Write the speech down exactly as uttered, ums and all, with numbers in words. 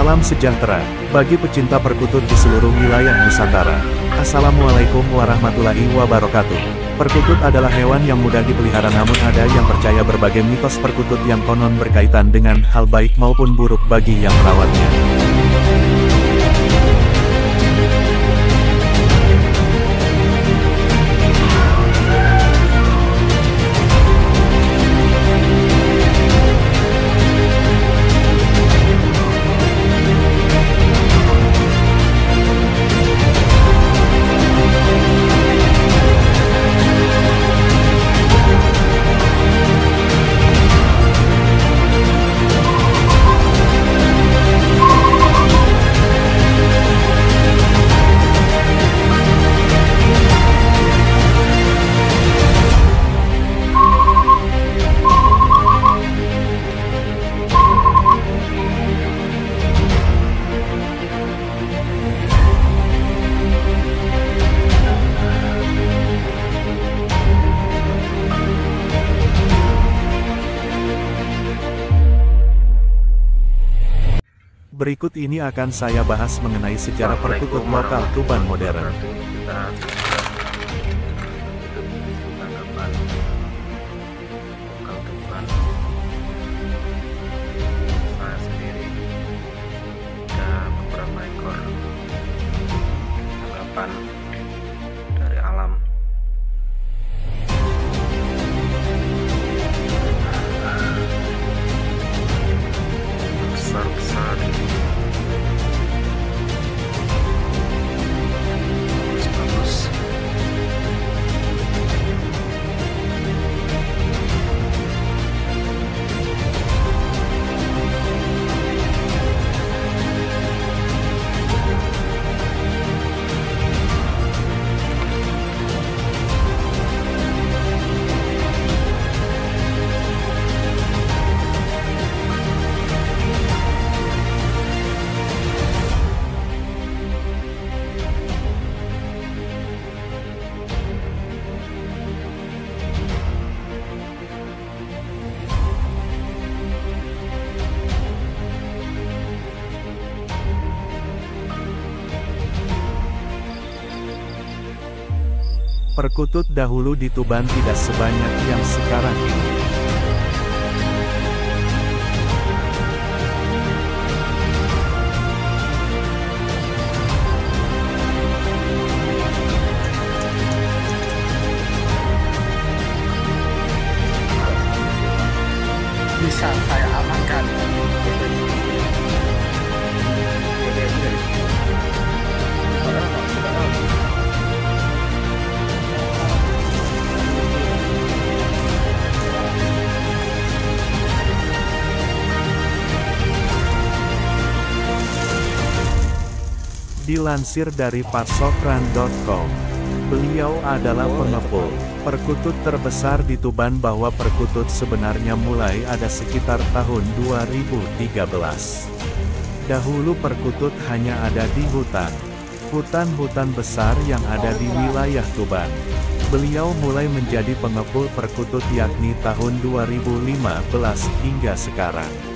Salam sejahtera bagi pecinta perkutut di seluruh wilayah Nusantara. Assalamualaikum warahmatullahi wabarakatuh. Perkutut adalah hewan yang mudah dipelihara, namun ada yang percaya berbagai mitos perkutut yang konon berkaitan dengan hal baik maupun buruk bagi yang merawatnya. Berikut ini akan saya bahas mengenai sejarah perkutut lokal Tuban modern. Saya sendiri ada beberapa ekor tanggapan dari alam. Besar-besar, bagus-bagus. Perkutut dahulu di Tuban tidak sebanyak yang sekarang ini. Bisa saya amankan. Dilansir dari parsokran titik com, beliau adalah pengepul perkutut terbesar di Tuban, bahwa perkutut sebenarnya mulai ada sekitar tahun dua ribu tiga belas. Dahulu perkutut hanya ada di hutan, hutan-hutan besar yang ada di wilayah Tuban. Beliau mulai menjadi pengepul perkutut yakni tahun dua ribu lima belas hingga sekarang.